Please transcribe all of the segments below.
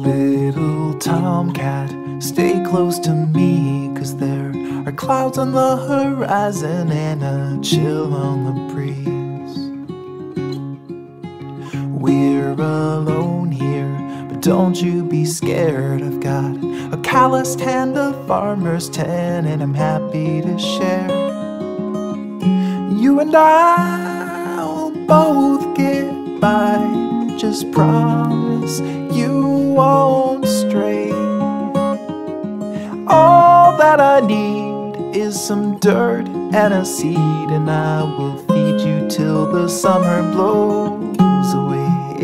Little tomcat, stay close to me, 'cause there are clouds on the horizon and a chill on the breeze. We're alone here, but don't you be scared. I've got a calloused hand, a farmer's tan, and I'm happy to share. You and I will both get by. Just promise you won't stray. All that I need is some dirt and a seed, and I will feed you till the summer blows away.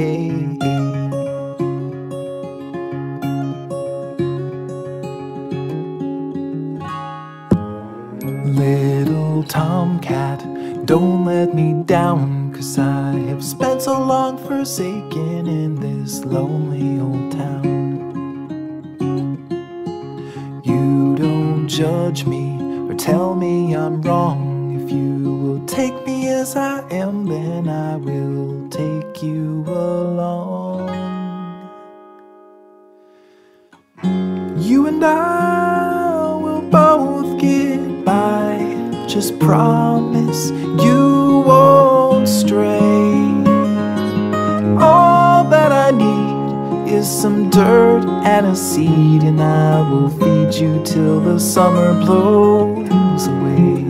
Little tomcat, don't let me down, 'cause I have spent so long forsaken in this lonely old town. You don't judge me or tell me I'm wrong. If you will take me as I am, then I will take you along. You and I will both get by. Just promise you won't stray. All that I need is some dirt and a seed, and I will feed you till the summer blows away.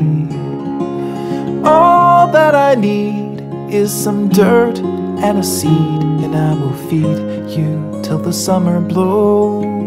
All that I need is some dirt and a seed, and I will feed you till the summer blows